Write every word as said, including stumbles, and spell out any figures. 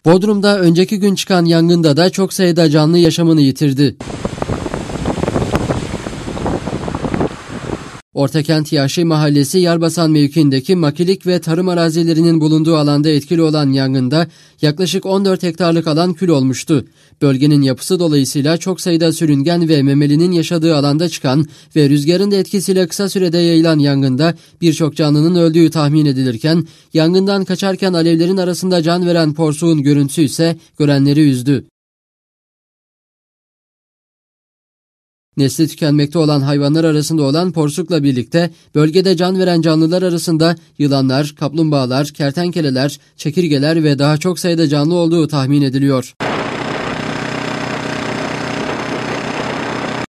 Bodrum'da önceki gün çıkan yangında da çok sayıda canlı yaşamını yitirdi. Ortakent Yaşı Mahallesi Yarbasan mevkiindeki makilik ve tarım arazilerinin bulunduğu alanda etkili olan yangında yaklaşık on dört hektarlık alan kül olmuştu. Bölgenin yapısı dolayısıyla çok sayıda sürüngen ve memelinin yaşadığı alanda çıkan ve rüzgarın da etkisiyle kısa sürede yayılan yangında birçok canlının öldüğü tahmin edilirken, yangından kaçarken alevlerin arasında can veren porsuğun görüntüsü ise görenleri üzdü. Nesli tükenmekte olan hayvanlar arasında olan porsukla birlikte bölgede can veren canlılar arasında yılanlar, kaplumbağalar, kertenkeleler, çekirgeler ve daha çok sayıda canlı olduğu tahmin ediliyor.